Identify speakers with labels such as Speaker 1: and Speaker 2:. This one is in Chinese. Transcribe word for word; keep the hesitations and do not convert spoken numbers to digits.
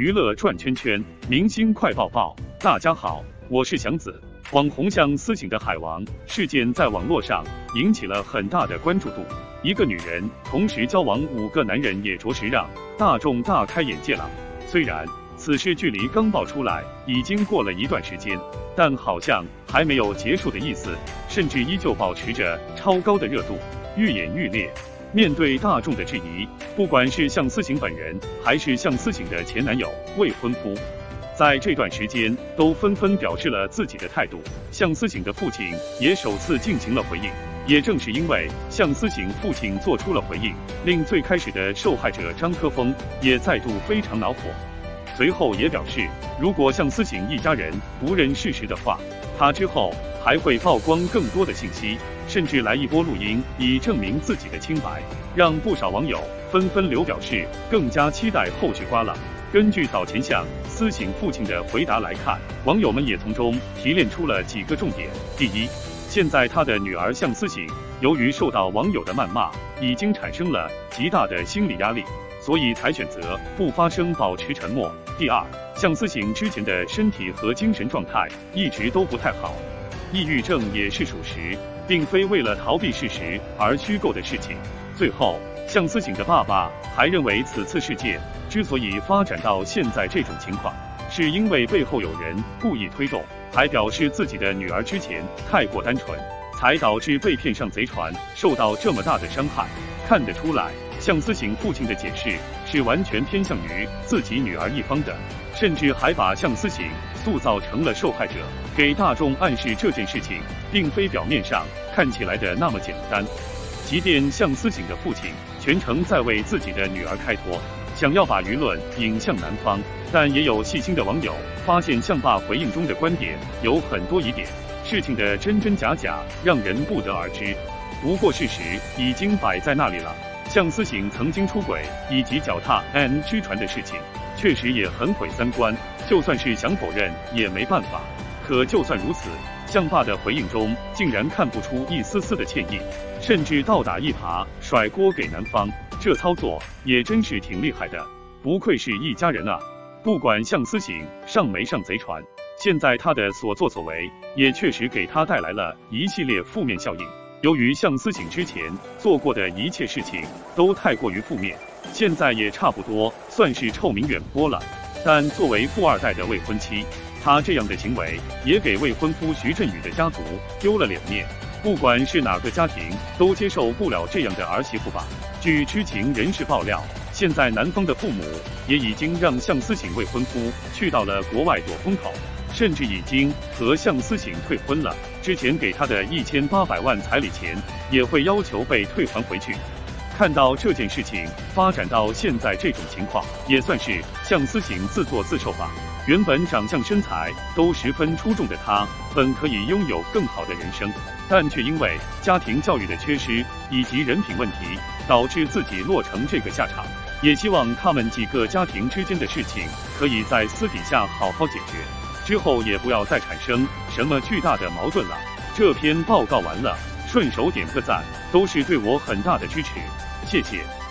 Speaker 1: 娱乐转圈圈，明星快报报。大家好，我是祥子。网红向私刑的海王事件在网络上引起了很大的关注度。一个女人同时交往五个男人，也着实让大众大开眼界了。虽然此事距离刚爆出来已经过了一段时间，但好像还没有结束的意思，甚至依旧保持着超高的热度，愈演愈烈。面对大众的质疑，不管是向思行本人，还是向思行的前男友、未婚夫，在这段时间都纷纷表示了自己的态度。向思行的父亲也首次进行了回应。也正是因为向思行父亲做出了回应，令最开始的受害者张科峰也再度非常恼火。随后也表示，如果向思行一家人不认事实的话，他之后还会曝光更多的信息，甚至来一波录音，以证明自己的清白，让不少网友纷纷留表示更加期待后续瓜了。根据早前向思行父亲的回答来看，网友们也从中提炼出了几个重点。第一，现在他的女儿向思行由于受到网友的谩骂，已经产生了极大的心理压力，所以才选择不发声，保持沉默。第二，向思行之前的身体和精神状态一直都不太好，抑郁症也是属实，并非为了逃避事实而虚构的事情。最后，向思行的爸爸还认为，此次事件之所以发展到现在这种情况，是因为背后有人故意推动，还表示自己的女儿之前太过单纯，才导致被骗上贼船，受到这么大的伤害。看得出来，向思行父亲的解释是完全偏向于自己女儿一方的，甚至还把向思行塑造成了受害者，给大众暗示这件事情并非表面上看起来的那么简单。即便向思行的父亲全程在为自己的女儿开脱，想要把舆论引向男方，但也有细心的网友发现向爸回应中的观点有很多疑点，事情的真真假假让人不得而知。不过事实已经摆在那里了，向思行曾经出轨以及脚踏 N 之船的事情，确实也很毁三观，就算是想否认也没办法。可就算如此，向爸的回应中竟然看不出一丝丝的歉意，甚至倒打一耙甩锅给男方，这操作也真是挺厉害的，不愧是一家人啊！不管向思行上没上贼船，现在他的所作所为也确实给他带来了一系列负面效应。由于向思行之前做过的一切事情都太过于负面，现在也差不多算是臭名远播了。但作为富二代的未婚妻，他这样的行为也给未婚夫徐振宇的家族丢了脸面。不管是哪个家庭都接受不了这样的儿媳妇吧。据知情人士爆料，现在男方的父母也已经让向思行未婚夫去到了国外躲风头，甚至已经和向思行退婚了。之前给他的一千八百万彩礼钱也会要求被退还回去。看到这件事情发展到现在这种情况，也算是向思行自作自受吧。原本长相身材都十分出众的他，本可以拥有更好的人生，但却因为家庭教育的缺失以及人品问题，导致自己落成这个下场。也希望他们几个家庭之间的事情可以在私底下好好解决，之后也不要再产生什么巨大的矛盾了。这篇报告完了，顺手点个赞，都是对我很大的支持，谢谢。